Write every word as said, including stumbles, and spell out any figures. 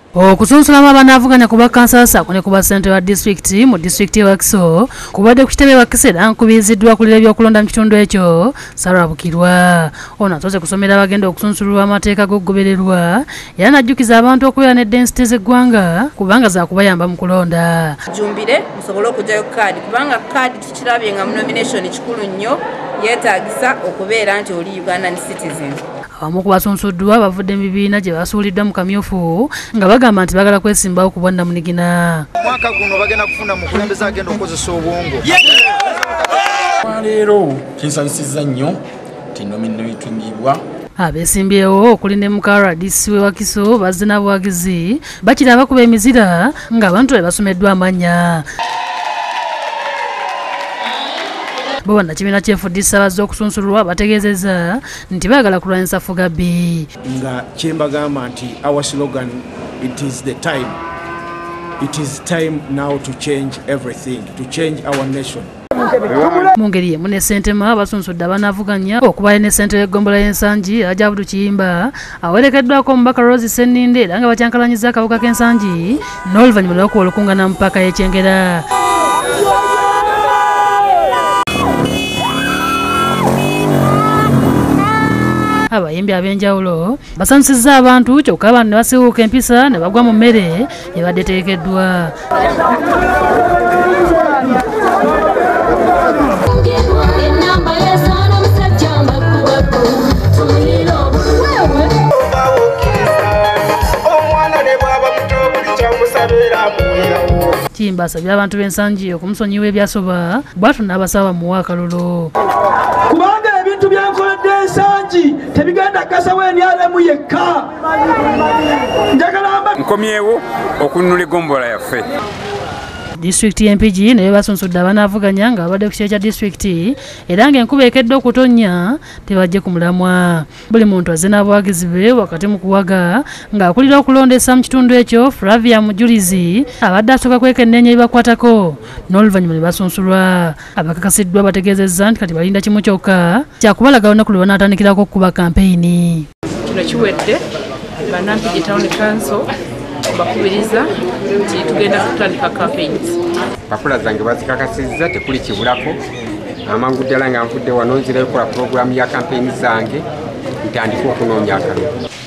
Okusunsulamu abanavuganya ku bakkansala ne ku bassentebe ba disitulikiti mu disitulikiti y'e Wakiso kubadde ku kitebe Wakiso era nkubiziddwa kulira ebyokulonda mu kitundu ekyo Salwabukirwa. Ono asoose kusomera abagenda okusunsulwa amateeka g'okugobererwa era n'ajjukiza abantu okubeera ne density z'eggwanga kubanga zaakubayamba mu kulonda. Jumbire musobole okugyayo kaadi kubanga kaadi tukirabye nga mu nomination kikulu nnyo yeetaagisa okubeera nti oli Ugandan citizen. Abamu ku basunsuddwa bavudde mu bibiina gye basuuliddwa mu kamyufu nga bagamba nti bagala kwesimbawo ku bwanna munigina. Omwaka guno bagenda kufuna mukulembeze agenda okukozesa obwongo. Leero kinsanyusizza nnyo nti nomino etungibwa. Abeesimbyewo okuli ne muka D C w'e Wakiso bazze n'abawagizi bakira abakuba emizira ng'abantu be basomeddwa amannya. Bo bannakibiina ky'efudisa bazze okusunsulwa bategeezezza nti baagala kulwanyisa Fugabbi. Nga kyembagamba nti our slogan, it is the time. It is time now to change everything, to change our nation. Mu ngeri yemu ne Ssentema basunsudde abanavuganya okubaye ne ssentebe y'eggombolola y'ensangi Ajabudu Kiyimba awerekeddwako omubaka Rose Senninde era nga bakyankalanyiza akawuka k'ensangi n'oluvannyuma lw'okuwa olukuŋŋaana mu ppaaka y'Ekyengera. Abayimbi ab'enjawulo basanyusizza abantu kyokka abantu ne basiiwuuka empisa ne bagwa mu mmere ebadde teekeddwa. Kiyimba asabye abantu b'ensangi okumusonyiwa ebyasoba bw'atyo n'abasaba bamuwe akalulu. Kubanga ebintu byankoledde ensangi tebigenda kasawo enyalemu yekka. Njagala nkomyewo okunnula eggombolola yaffe. Disitulikiti y'e Mpigi naye basunsudde abanavuganya nga babadde ku kikere kya disitulikiti era ng'enkuba ekedde okutonnya tebajje ku mulamwa. Buli muntu azze n'abawagizi be wakati mu kuwaga ng'akulira okulondesa mu kitundu ekyo Flavia Mujulizi abadde asooka kwekenneenya ebibakwatako n'oluvannyuma ne basunsulwa. Abakakasiddwa bategeezezza nti kati balinda kimu kyokka kyakubalaga olunaku lwe banaatandikirako okukuba kampeyini. Kino kiwedde Bannampigi Town Council bakubiriza nti tugenda kutandika campaigns. Bakula zange bazikakasizza tekuli kibulako amangu ddala nga nvudde wano nzirayo kola puroguramu ya campaign zange ntandika okunoonya akalulu.